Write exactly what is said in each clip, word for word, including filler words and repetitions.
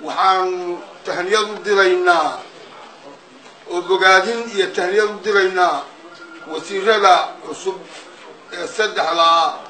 waxaan tahniyad u diraynaa oo bogaadin iyo tahniyad u diraynaa wasiirada cusub ee saddexda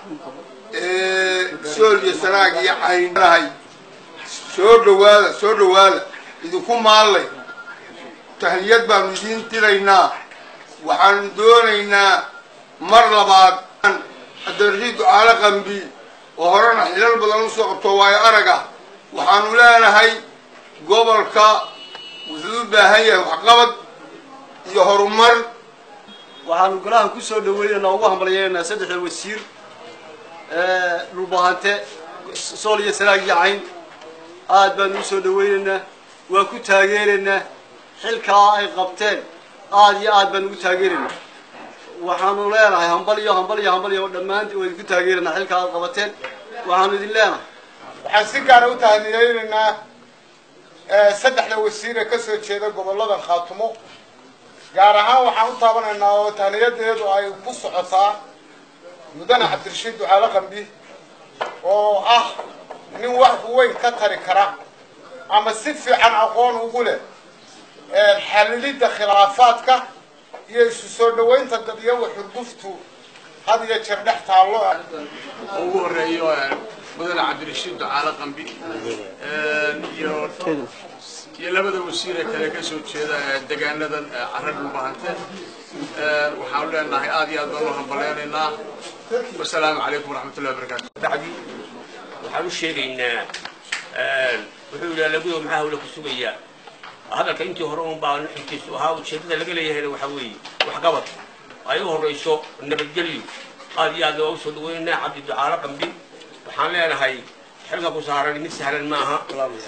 ee sool iyo sanaag iyo caynahay soo dhawaada soo dhawaada idinku maallay tahniyad baanu idiin diraynaa waxaan doonaynaa mar labaad cabdirashiid ducaale qambi oo horena xilal badan u soo qabto waayo araga waxaanu leenahay gobolka wuxuu u baahan yahay waxqabad iyo horumar waxaanu golahan ku soo dhaweynaynaa ugu hambalyeynaa saddexda wasiir ee dhulbahante sool iyo sanaag iyo cayn aad baanu u soo dhaweynaynaa waa ku taageeraynaa xilkaa ay qabteen aad iyo aad baanu ugu taageeraynaa waxaanu leenahay hambal iyo hambal iyo hambal iyo dhammaantiin waa idinku taageeraynaa xilkaa aad qabateen waxaanu idin leenahay waxaan si gaara u tahniyeynaynaa saddexda wasiir ee ka soo jeeda gobollada khaatumo gaar ahaan waxaan u taabanaynaa oo tahniyadeedu ay ku socotaa mudane cabdirashiid ducaale qambi oo ah nin wax weyn ka tari kara ama si fiican aqoon ugu leh xalilidda khilaafaadka iyo isu soo dhaweynta dadyawa xurguftu had iyo jeer dhex taallo ugu horeeyo mudane cabdirashiid ducaale qambi iyo iyo labada wasiir ee kale ka soo jeeda deegaanadan carrada dhulbahante waxaanu leenahay aad iyo aad baan u hambaleynaynaa wasalaamu calaykum waraxmatullahi wabarakaatu waxaan u sheegaynaa wuxuu yidhaha lagudo maxaa hawla ku sugayaa hadalka intii hore un baa nuxurkiisu ahaa ujeedada laga leeyahayna waxaa weeye waxqabad ay u horreyso nabadgelyo aad iyo aad waa usoo dhaweynaynaa cabdi ducaale qambi waxaan leenahay xilka ku saaran mid sahlan ma aha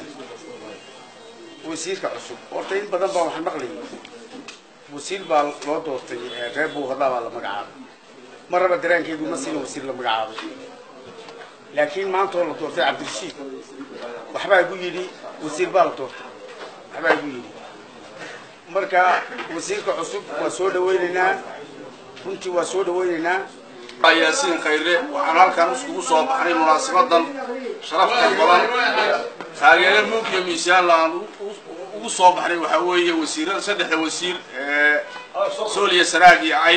wasiirka cusub horta in badan baa waxaan maqlayay wasiir baa loo doortay reer buuqadaa baa la magacaabay marraba daraankeygu ma siina wasiir la magacaabay laakiin maanta oo la doortay cabdirashiid waxbaa igu yidhi wasiir baa la doortay waxbaa igu yidhi marka wasiirka cusub waa soo dhaweynaynaa runtii waa soo dhaweynaynaa yaasiin khayre waxaan halkan iskugu soo baxnay munaasabadan sharafta badan taageere muug iyo miisaan la ugu soo baxnay waxaa weeye wasiirada saddexda wasiir ee sool iyo sanaag iyo cayn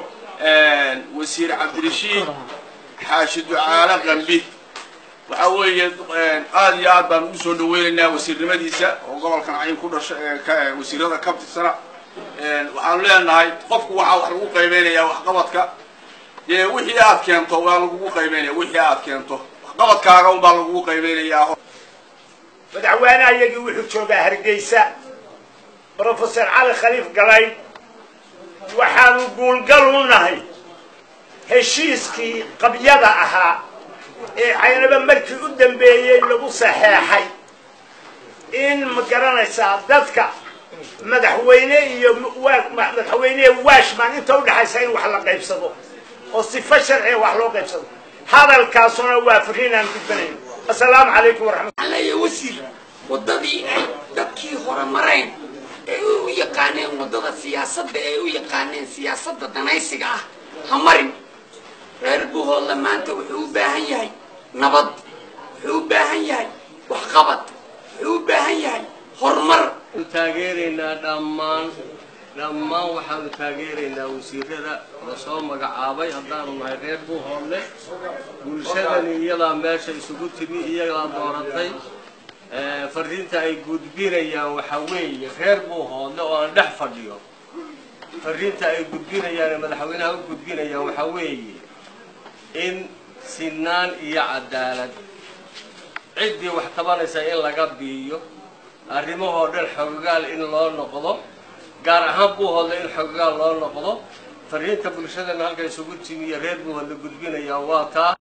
wasiir cabdirashiid xaashi ducaale qambi waxaa weeye aad iyo aad baan ugu soo dhaweynaynaa wasiirnimadiisa oo gobolkan cayn ku dhashay wasiirada ka tirsana waxaanu leenahay qofku waxaa wax lagu qaybeynayaa waxqabadka dee wixii aad keento waa lagugu qaybeynaya wixii aad keento waxqabadkaaga unbaa lagugu qaybeynayaa madaxweynaha iyagii wuxuu joogaa hargeysa brofesor cali khaliif galay waxaanu guulgal u nahay heshiiskii qabyada ahaa ee caynaba markii u dambeeyey lagu saxeexay in ma garanaysaa dadka madaxweyne iyo madaxweyne waashman inta u dhaxaysa in wax la qaybsado oo sifa sharci wax loo qaybsado hadalkaasuna waa fariinaan gudbanayn assalaamu calaykum waraxmatullahi wasiir wadadii ay dadkii hore mareen ee u yaqaaneen wadada siyaasadda ee u yaqaaneen siyaasadda danaysiga ah ha marin reer buuhoodla maanta wuxuu u baahan yahay nabad wuxuu u baahan yahay waxqabad wuxuu u baahan yahay horumar taageeraynaa dhammaan dhammaan waxaanu taageeraynaa wasiirada lasoo magacaabay haddaanu nahay reer buuhoodle bulshadani iyadaa meesha isugu timi iyagaa dooratay fariinta ay gudbinayaan waxaa weeye reer buuhoodle oo aan dhex fadhiyo fariinta ay gudbinayaan ee madaxweynaha u gudbinayaan waxaa weeye in sinaan iyo cadaalad ciddii wax tabanaysa in laga biiyo arrimahoo dhan xogogaal in loo noqdo gaar ahaan buuhoodle in xogogaal loo noqdo fariinta bulshadana halka isugu timi iyo reer buuhoodle gudbinayaan waa taa